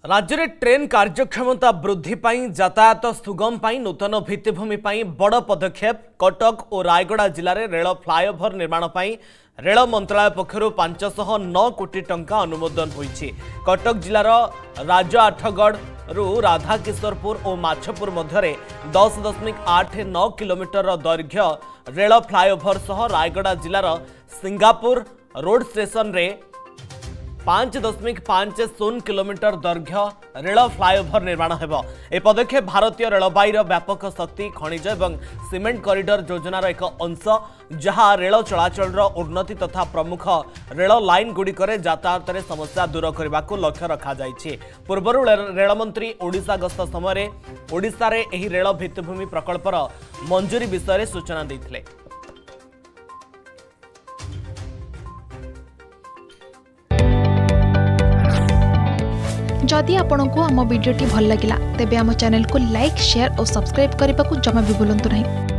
राज्य में ट्रेन कार्यक्षमता वृद्धि पाई यातायात सुगम पाई नूतन भित्तिभूमि पाई बड़ पदक्षेप कटक और रायगड़ा जिले में रेल फ्लाईओवर निर्माण पाई रेल मंत्रालय पक्षर 509 कोटी टंका अनुमोदन होईछि। कटक जिलार राज आठगढ़ रु राधाकिशोरपुर और माछपुर मध्य 10.89 किलोमीटर दैर्घ्य रेल फ्लाईओवर सह रायगड़ा जिलार सिंगापुर रोड स्टेशन रे 5.50 किलोमीटर दैर्घ्य रेल फ्लाईओवर निर्माण हेबो। ए पदक्षेप भारतीय रेलबाईर व्यापक शक्ति खनिज और सीमेंट कॉरिडोर योजनार एक अंश जहां रेल चलाचल उन्नति तथा प्रमुख रेल लाइन गुड़िकर यातायात समस्या दूर करने को लक्ष्य रखा जाइछि। पूर्व रेलमंत्री ओडिशा गस्त समय ओडिशा रे एही रेल भित्तिभूमि प्रकल्पर मंजूरी विषय सूचना देथिले। जदि आपंक आम भिडी भल लगा तेब आम चैनल को लाइक शेयर और सब्सक्राइब करने को जमा भी भूलु नहीं।